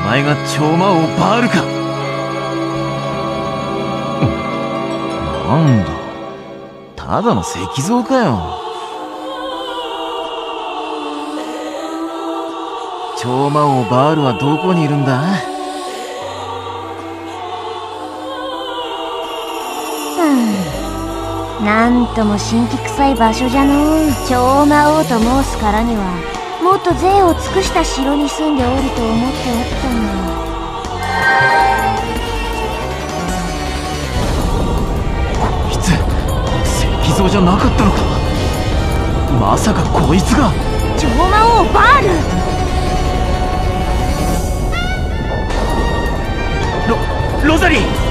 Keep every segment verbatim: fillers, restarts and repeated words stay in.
前が超魔王バールか。なんだ、ただの石像かよ。超魔王バールはどこにいるんだ？ なんとも神秘臭い場所じゃのう。超魔王と申すからにはもっと贅を尽くした城に住んでおると思っておったの。 こいつ石像じゃなかったのか。まさかこいつが超魔王バール。 ロロザリー。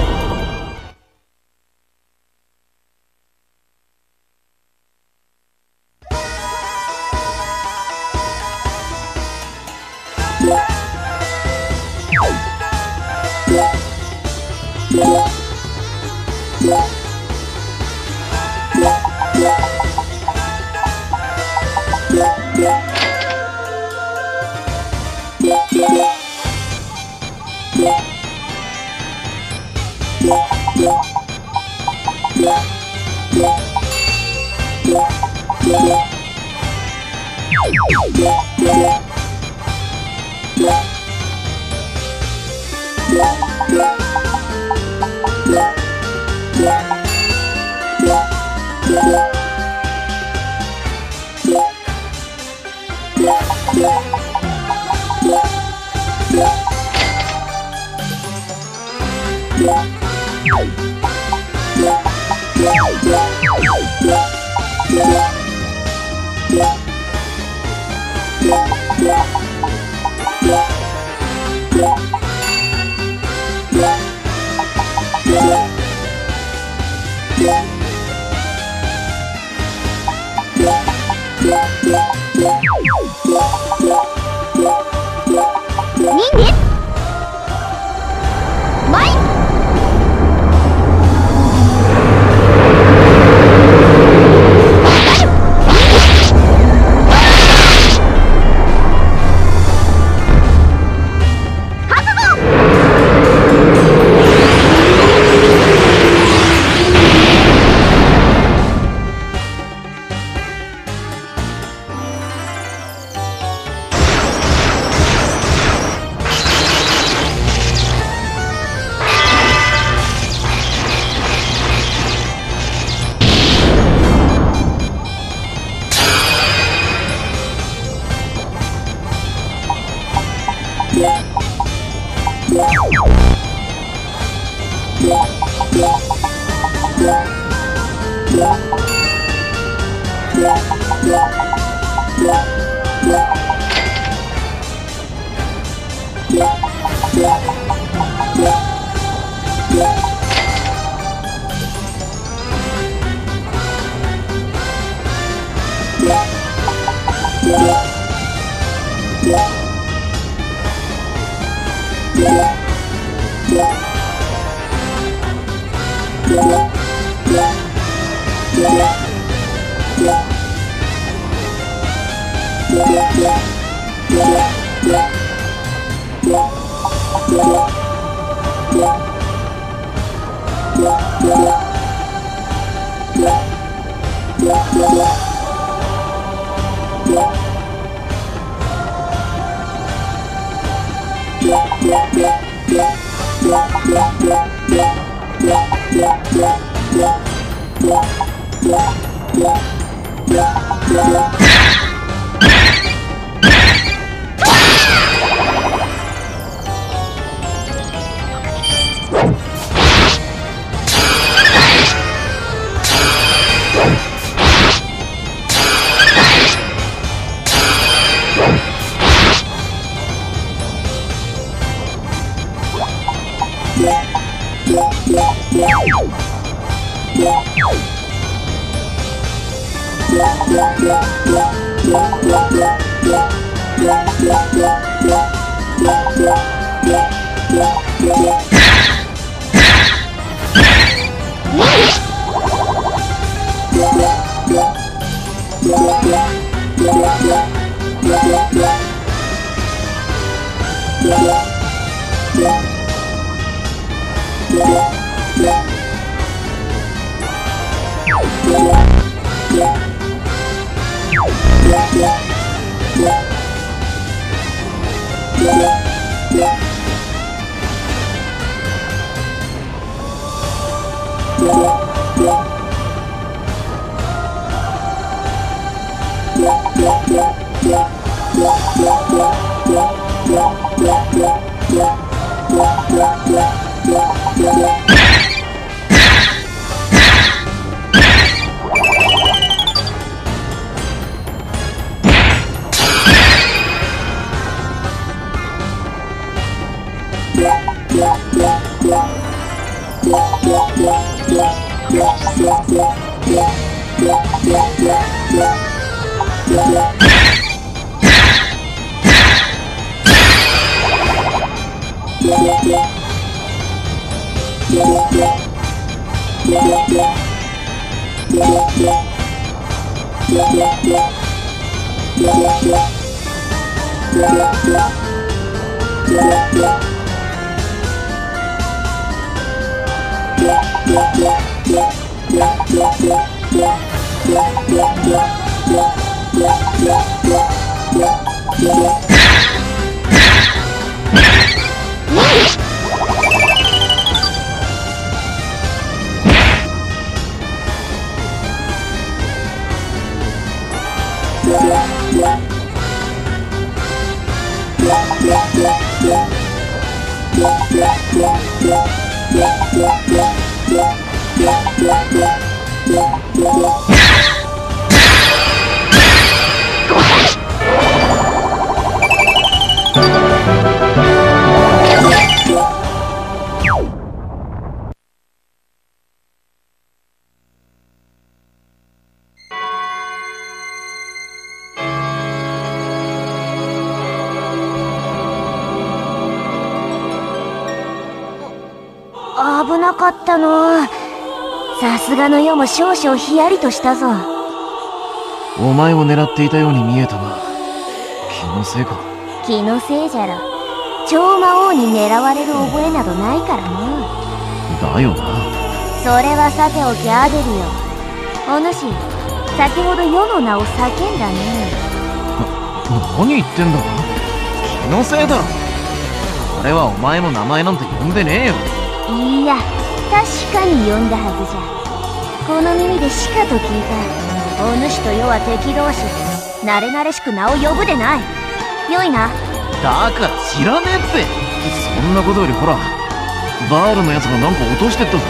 危なかったの。さすがの世も少々ヒヤリとしたぞ。 お前を狙っていたように見えたが、気のせいか。 気のせいじゃろ。超魔王に狙われる覚えなどないからな。 だよな。 それはさておきアデルよ。お主、先ほど世の名を叫んだね。 な、何言ってんだ。気のせいだろ。俺はお前の名前なんて呼んでねえよ。 いや、確かに呼んだはずじゃ。この耳でしかと聞いた。お主と世は敵同士。慣れ慣れしく名を呼ぶでない。よいな。 だから知らねえって。そんなことよりほら、バールのやつがなんか落としてったぞ。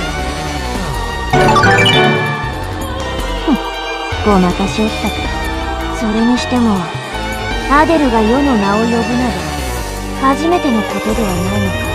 ふん、ごまかしおったか。それにしてもアデルが世の名を呼ぶなど初めてのことではないのか。